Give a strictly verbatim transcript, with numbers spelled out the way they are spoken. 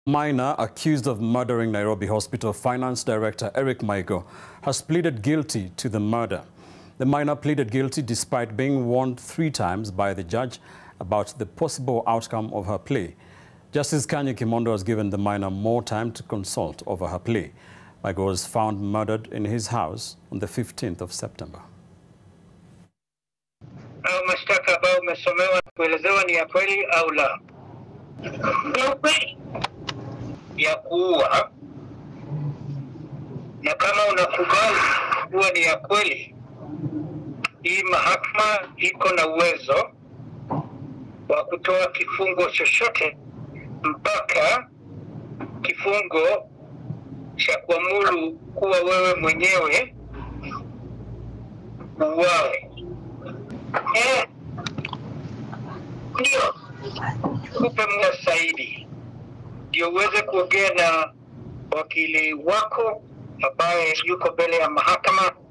Minor accused of murdering Nairobi Hospital Finance Director Eric Maigo has pleaded guilty to the murder. The minor pleaded guilty despite being warned three times by the judge about the possible outcome of her plea. Justice Kanye Kimondo has given the minor more time to consult over her plea. Maigo was found murdered in his house on the fifteenth of September. Mashtaka ambayo umesomewa kuelezewa ni ya kweli au la? Ya kuua, na kama unakubali kuwa ni ya kweli, hii mahakama iko na uwezo wa kutoa kifungo chochote mpaka kifungo cha kuamuru kuwa wewe mwenyewe uwawe. Eh, ndio kupe muda zaidi ndio uweze kuongea na wakili wako ambaye yuko mbele ya mahakama